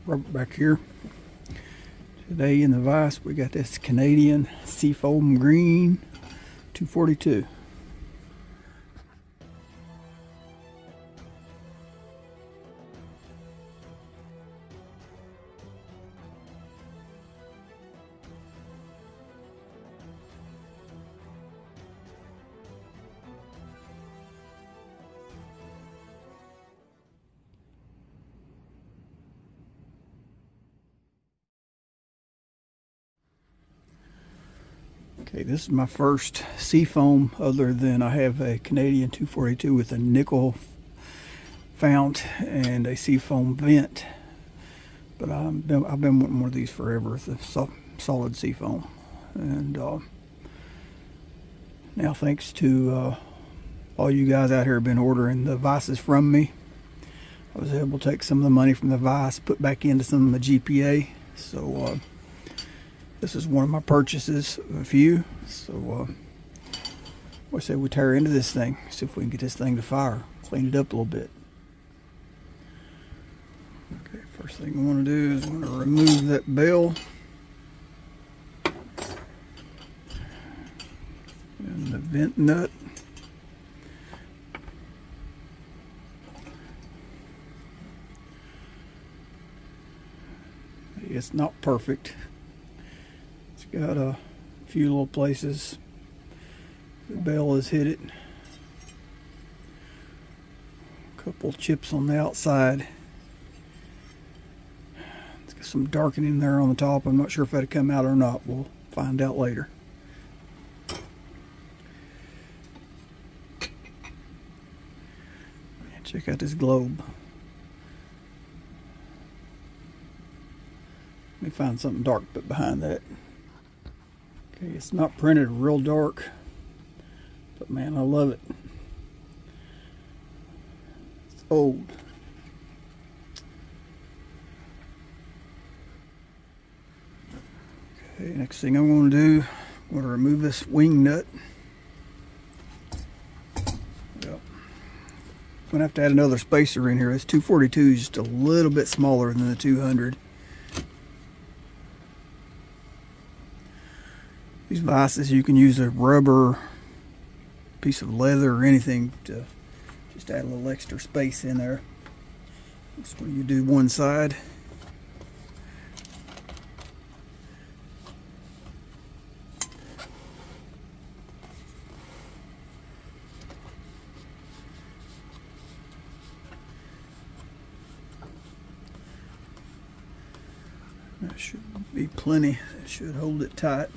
rubber back here. Today in the vise we got this Canadian Seafoam Green 242. Okay, this is my first Seafoam other than I have a Canadian 242 with a nickel fount and a Seafoam vent. But I've been wanting one of these forever. It's a solid Seafoam. And now thanks to all you guys out here have been ordering the vices from me, I was able to take some of the money from the vise, put back into some of my GPA. So this is one of my purchases of a few. So I say we tear into this thing, see if we can get this thing to fire, clean it up a little bit. Okay, first thing I want to do is I'm going to remove that bell and the vent nut. It's not perfect. It's got a few little places the bell has hit it. A couple chips on the outside. It's got some darkening there on the top. I'm not sure if that'll come out or not. We'll find out later. Check out this globe. Let me find something dark to put behind that. Okay, it's not printed real dark, but man, I love it. It's old. Okay, next thing I'm going to do, I'm going to remove this wing nut. Yep. I'm going to have to add another spacer in here. This 242 is just a little bit smaller than the 200. These vices, you can use a rubber piece of leather or anything to just add a little extra space in there. That's when you do one side. That should be plenty. That should hold it tight.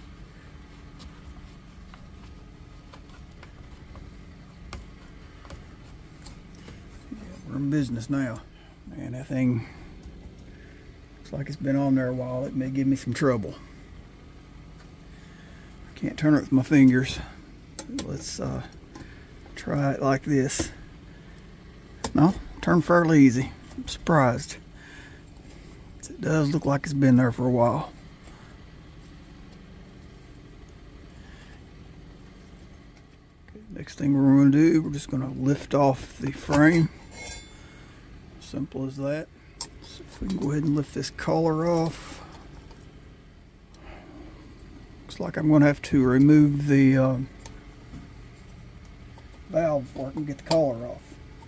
We're in business now. Man, that thing looks like it's been on there a while. It may give me some trouble. I can't turn it with my fingers. Let's try it like this. No, turned fairly easy. I'm surprised. It does look like it's been there for a while. Okay, next thing we're going to do, we're just going to lift off the frame. Simple as that. So if we can go ahead and lift this collar off. Looks like I'm going to have to remove the valve before I can get the collar off.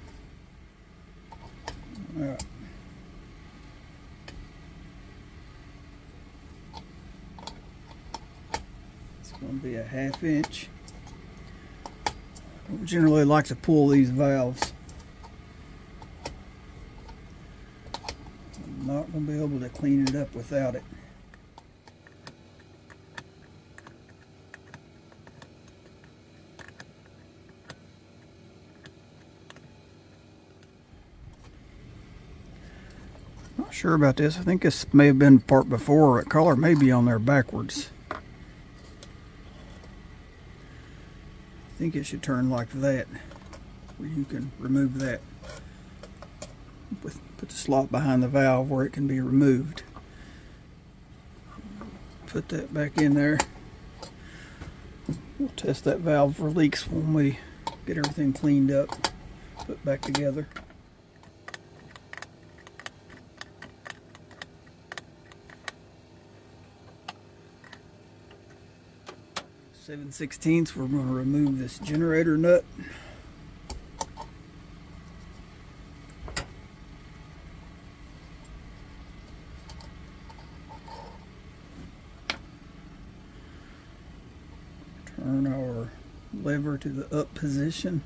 All right. It's going to be a 1/2 inch. I generally like to pull these valves. Not going to be able to clean it up without it. Not sure about this. I think this may have been part before. The collar may be on there backwards. I think it should turn like that, where you can remove that. Put the slot behind the valve where it can be removed. Put that back in there. We'll test that valve for leaks when we get everything cleaned up, put back together. 7/16, we're going to remove this generator nut. Turn our lever to the up position.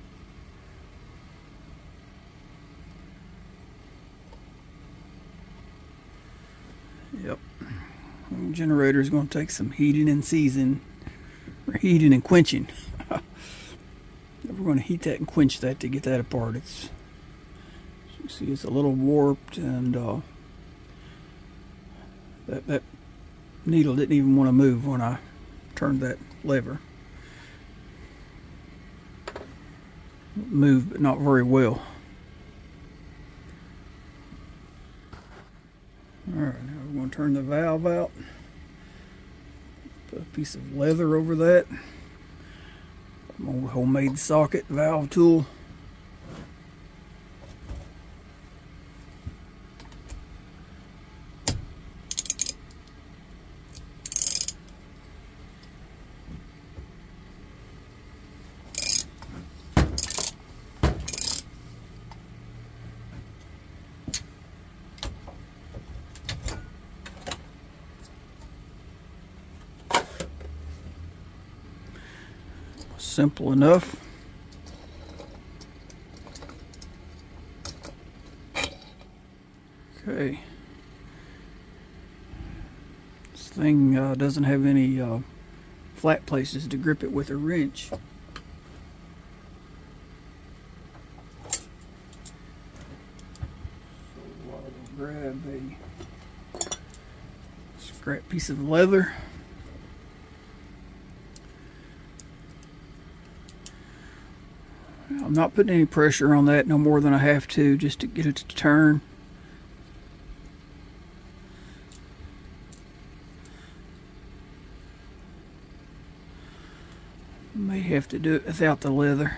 Yep. The generator is going to take some heating and seasoning, or heating and quenching. We're going to heat that and quench that to get that apart. It's, as you see, it's a little warped, and that needle didn't even want to move when I turned that lever. It moved, but not very well. Alright, now we're going to turn the valve out. Put a piece of leather over that. An old homemade socket valve tool. Simple enough. Okay. This thing doesn't have any flat places to grip it with a wrench. So I'll grab a scrap piece of leather. I'm not putting any pressure on that, no more than I have to, just to get it to turn. May have to do it without the leather.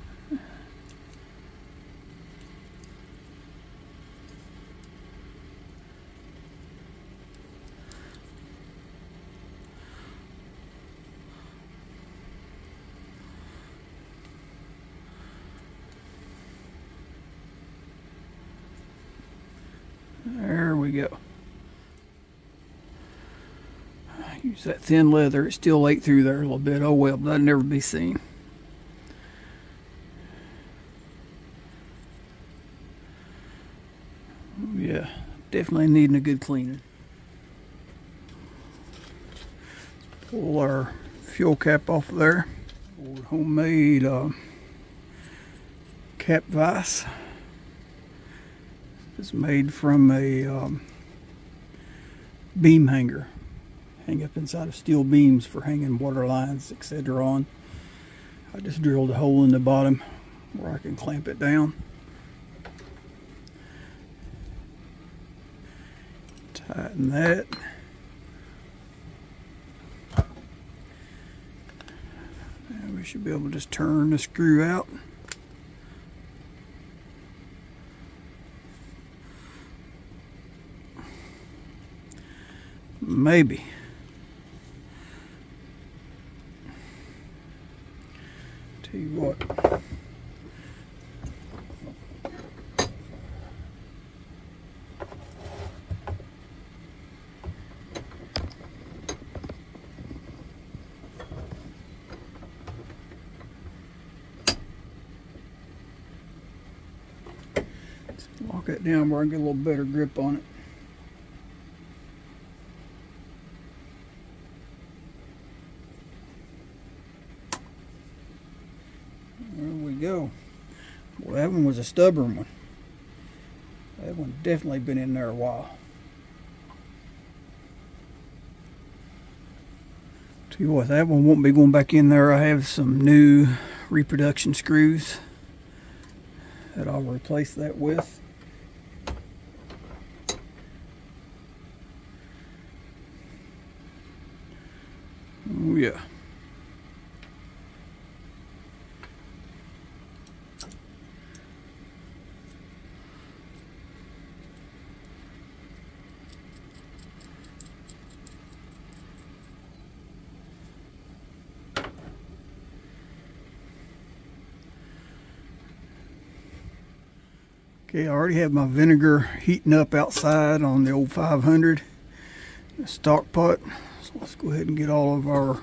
There we go. Use that thin leather. It still ate through there a little bit. Oh well, that'll never be seen. Yeah, definitely needing a good cleaning. Pull our fuel cap off of there. Old homemade cap vise. It's made from a beam hanger. Hang up inside of steel beams for hanging water lines, etc. on. I just drilled a hole in the bottom where I can clamp it down. Tighten that. And we should be able to just turn the screw out. Maybe. Tell you what. Let's lock it down where I can get a little better grip on it. Go. Well, that one was a stubborn one. That one definitely been in there a while. Tell you what, that one won't be going back in there. I have some new reproduction screws that I'll replace that with. Oh yeah. Okay, I already have my vinegar heating up outside on the old 500 stock pot. So let's go ahead and get all of our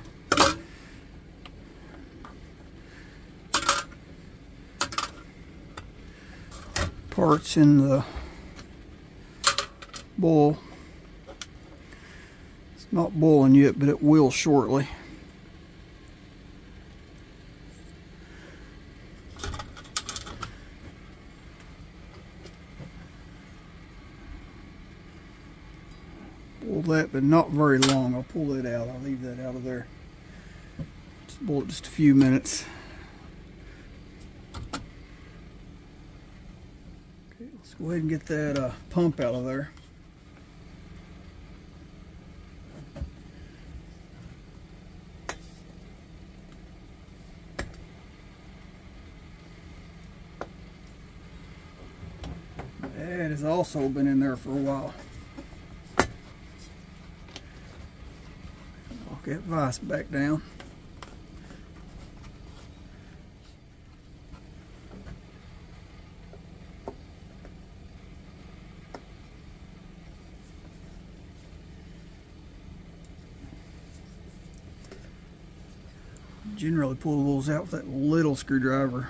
parts in the boil. It's not boiling yet, but it will shortly. Pull that, but not very long. I'll pull that out. I'll leave that out of there. Just boil it just a few minutes. Okay, let's go ahead and get that pump out of there. That has also been in there for a while. Lock that vise back down. Generally pull those out with that little screwdriver.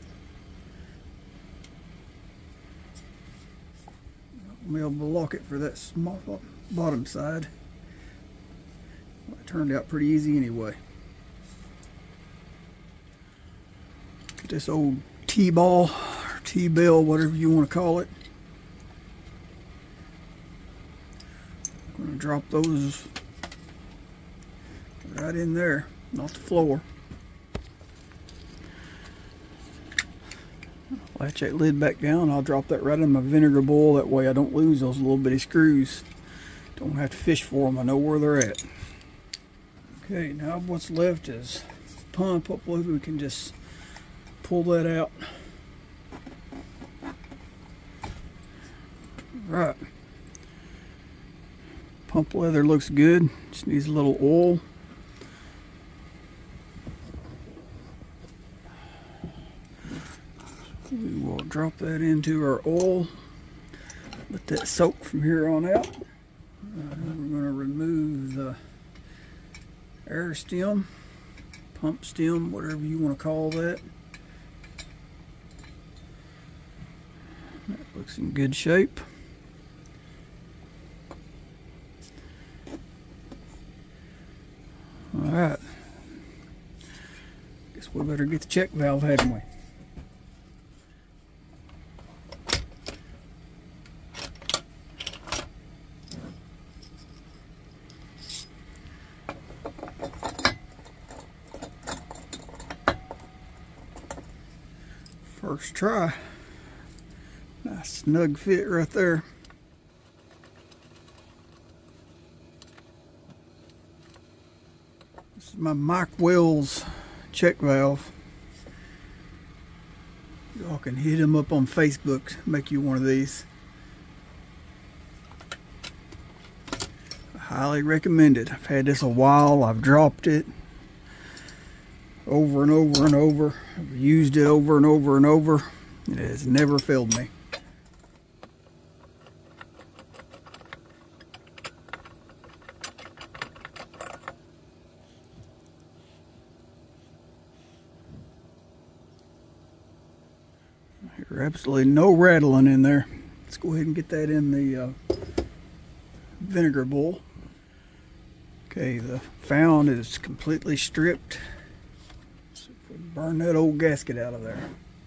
I'll be able to lock it for that small bottom side. Well, it turned out pretty easy anyway. Get this old T-ball or T-bell, whatever you want to call it. I'm going to drop those right in there, not the floor. Latch that lid back down. I'll drop that right in my vinegar bowl. That way I don't lose those little bitty screws. Don't have to fish for them. I know where they're at. Okay, now what's left is pump. Hopefully we can just pull that out. Right. Pump leather looks good. Just needs a little oil. We will drop that into our oil. Let that soak from here on out. We're going to remove the air stem, pump stem, whatever you want to call that. That looks in good shape. Alright. Guess we better get the check valve, hadn't we? First try. Nice snug fit right there. This is my Mike Wells check valve. Y'all can hit him up on Facebook, make you one of these. I highly recommend it. I've had this a while. I've dropped it over and over and over. I've used it over and over and over. It has never failed me. There's absolutely no rattling in there. Let's go ahead and get that in the vinegar bowl. Okay, the found is completely stripped. Burn that old gasket out of there.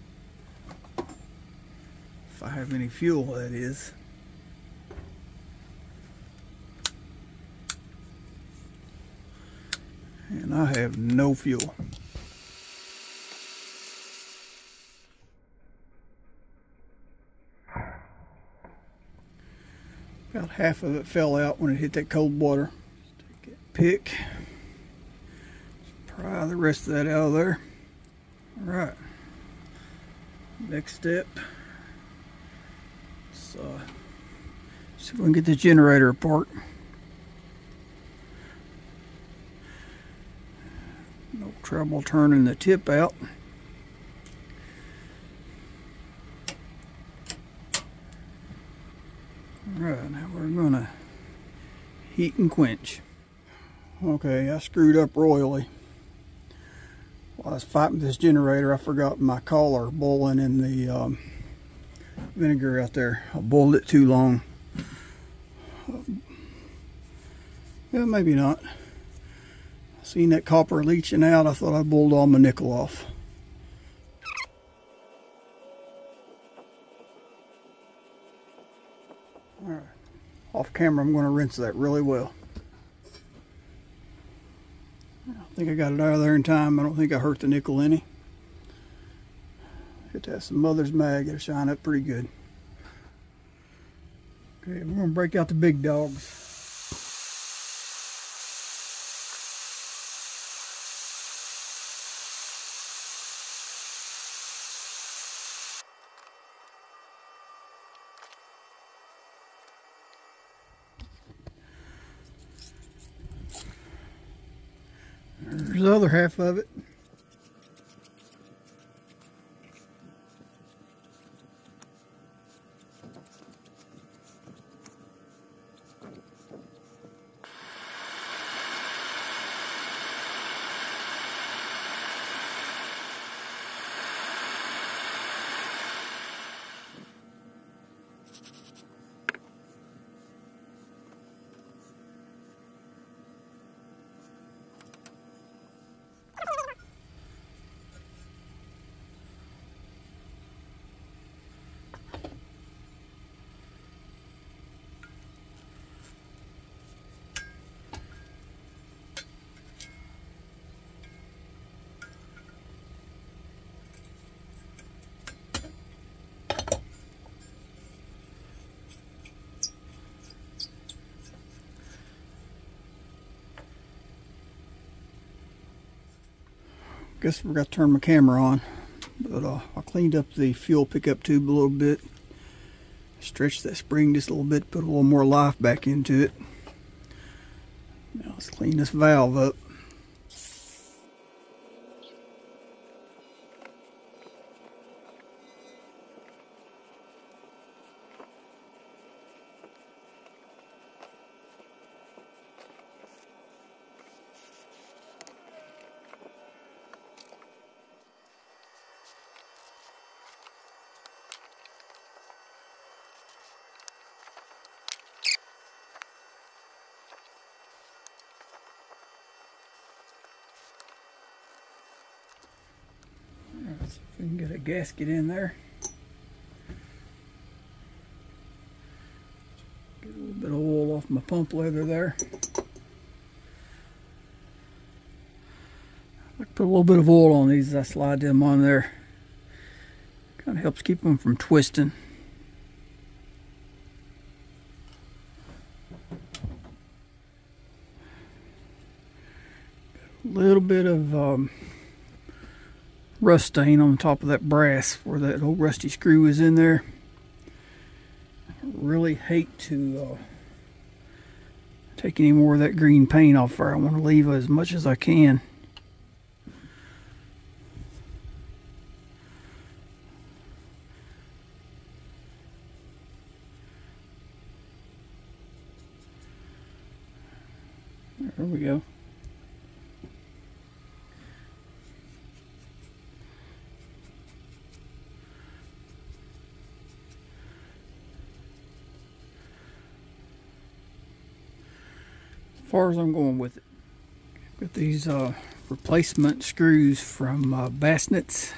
If I have any fuel, that is. And I have no fuel. About half of it fell out when it hit that cold water. Take that pick. Pry the rest of that out of there. Alright, next step, so see if we can get the generator apart. No trouble turning the tip out. Alright, now we're gonna heat and quench. Okay, I screwed up royally. While I was fighting this generator, I forgot my collar boiling in the vinegar out there. I boiled it too long. Yeah, maybe not. Seen that copper leaching out, I thought I boiled all my nickel off. Alright, off camera I'm going to rinse that really well. I think I got it out of there in time. I don't think I hurt the nickel any. Hit that some Mother's Mag, it'll shine up pretty good. Okay, we're going to break out the big dogs. There's the other half of it. Guess I forgot to turn my camera on, but I cleaned up the fuel pickup tube a little bit, stretched that spring just a little bit, put a little more life back into it. Now let's clean this valve up. Let's see if we can get a gasket in there. Get a little bit of oil off my pump leather there. I put a little bit of oil on these as I slide them on there. Kind of helps keep them from twisting. A little bit of rust stain on the top of that brass where that old rusty screw is in there. I really hate to take any more of that green paint off there. I want to leave as much as I can. There we go. As far as I'm going with it, got these replacement screws from Bassnets.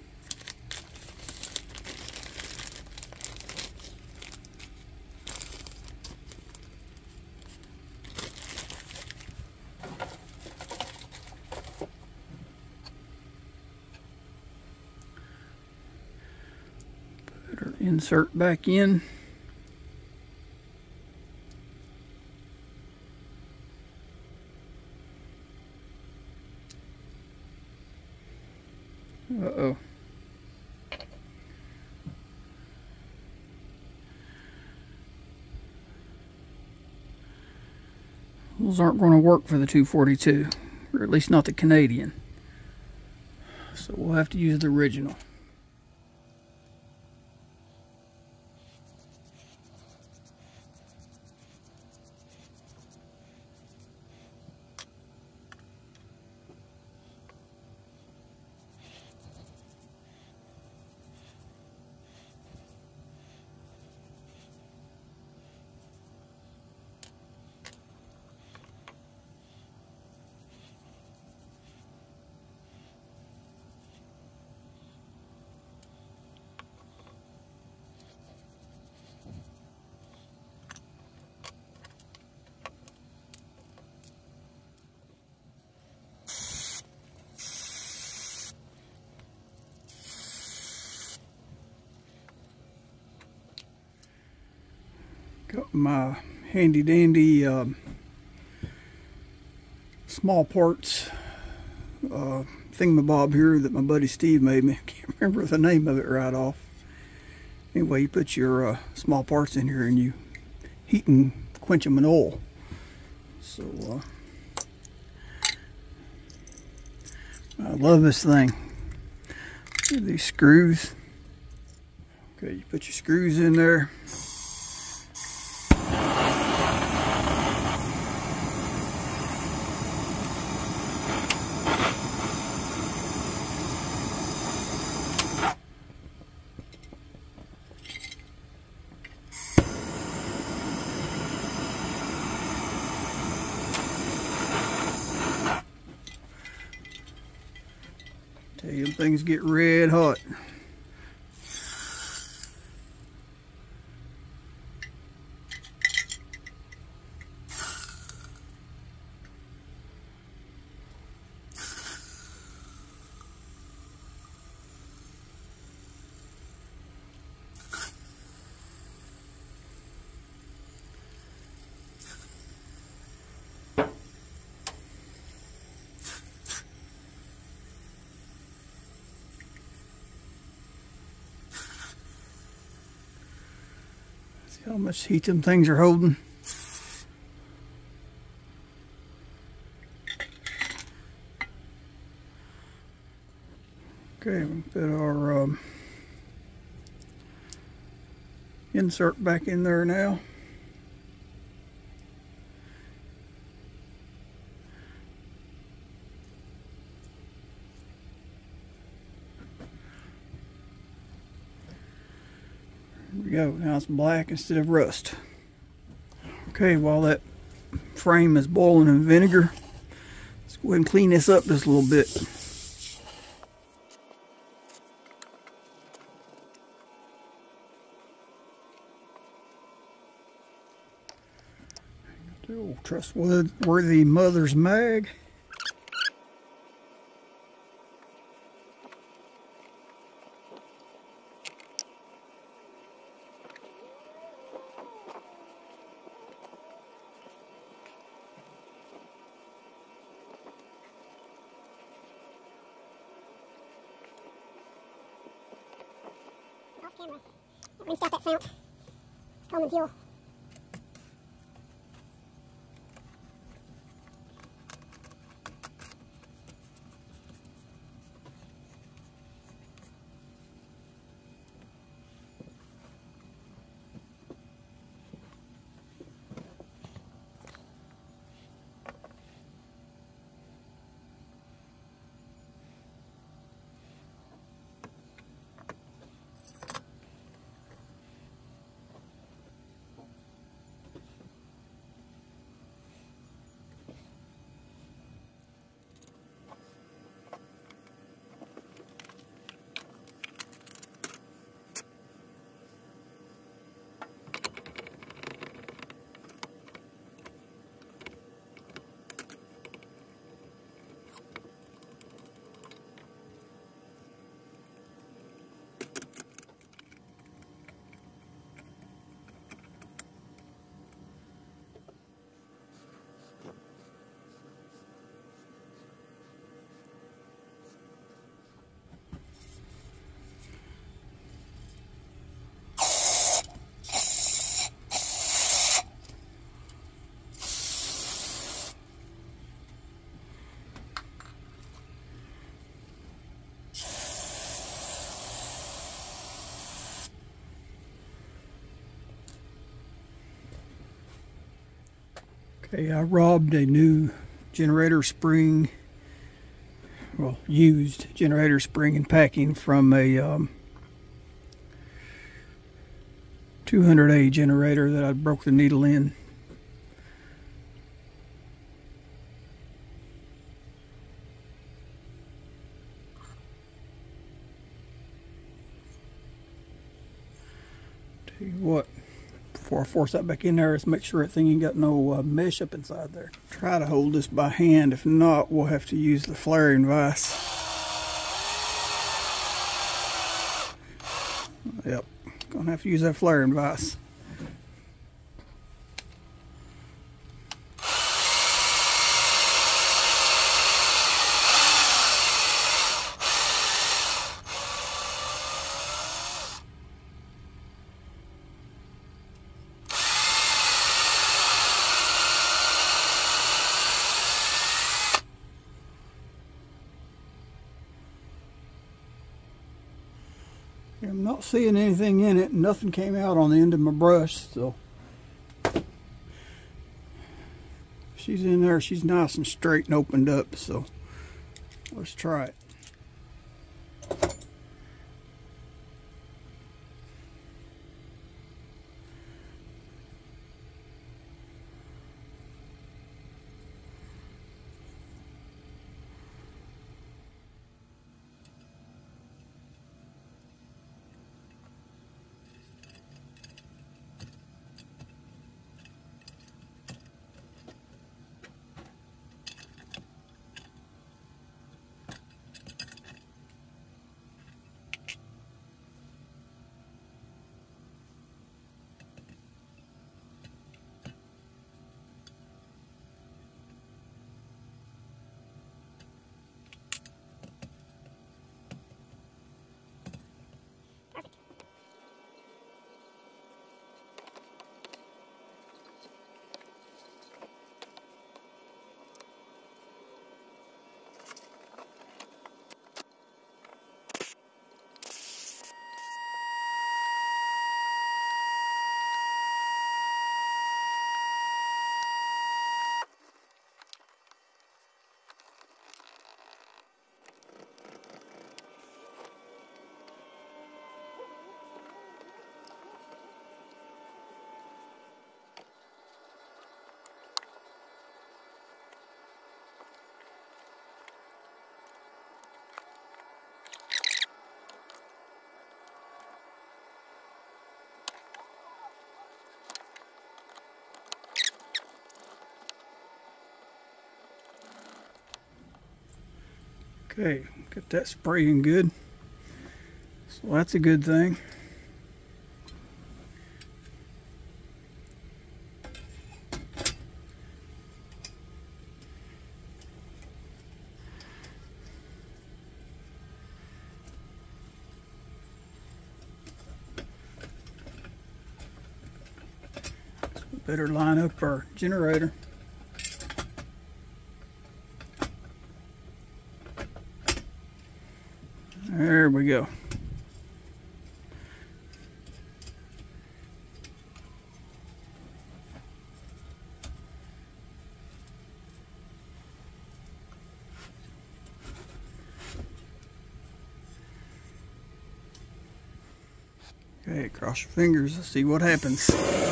Put her insert back in. Uh-oh. Those aren't going to work for the 242, or at least not the Canadian. So we'll have to use the original. Got my handy dandy small parts thingamabob here that my buddy Steve made me. I can't remember the name of it right off. Anyway, you put your small parts in here and you heat and quench them in oil. So I love this thing. Look at these screws. Okay, you put your screws in there. Tell you, things get red hot. How much heat them things are holding. Okay, we put our insert back in there now. There we go. Now it's black instead of rust. Okay, while that frame is boiling in vinegar, let's go ahead and clean this up just a little bit. The old trustworthy Mother's Mag. Camera. Rinsed out that fount. Coleman fuel. Okay, I robbed a new generator spring, well, used generator spring and packing from a 200A generator that I broke the needle in. Tell you what, before I force that back in there, let's make sure that thing ain't got no mesh up inside there. Try to hold this by hand. If not, we'll have to use the flaring vise. Yep, gonna have to use that flaring vise. Not seeing anything in it. Nothing came out on the end of my brush, so she's in there. She's nice and straight and opened up, so let's try it. Okay, got that spraying good. So that's a good thing. So we better line up our generator. There we go. Okay, cross your fingers. Let's see what happens.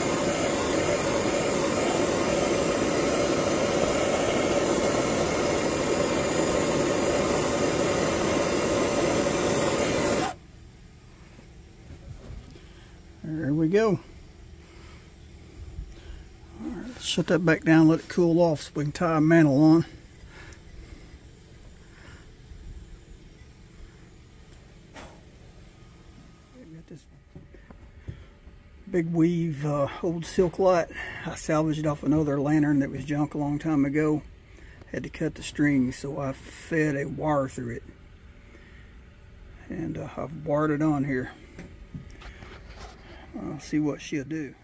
There we go. All right, let's shut that back down, let it cool off so we can tie a mantle on. Got this big weave old silk light I salvaged off another lantern that was junk a long time ago. Had to cut the string, so I fed a wire through it. And I've wired it on here. I'll see what she'll do.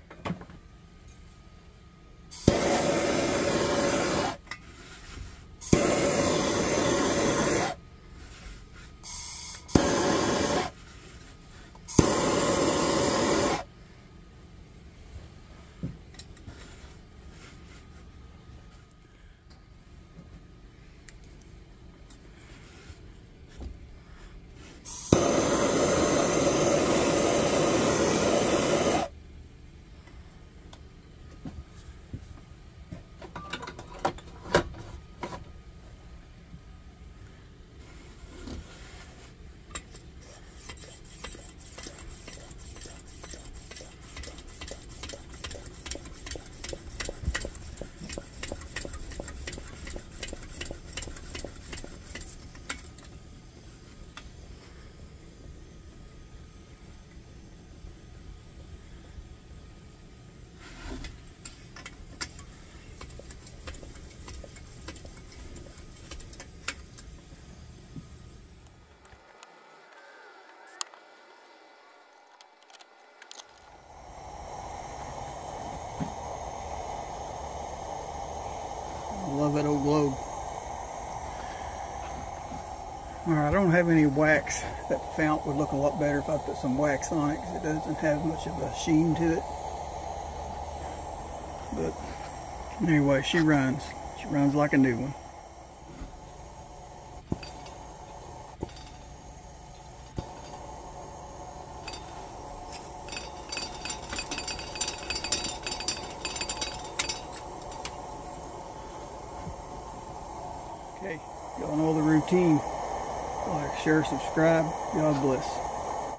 Alright, I don't have any wax. That fount would look a lot better if I put some wax on it, because it doesn't have much of a sheen to it. But anyway, she runs. She runs like a new one. Okay, y'all know the routine. Like, share, subscribe. God bless.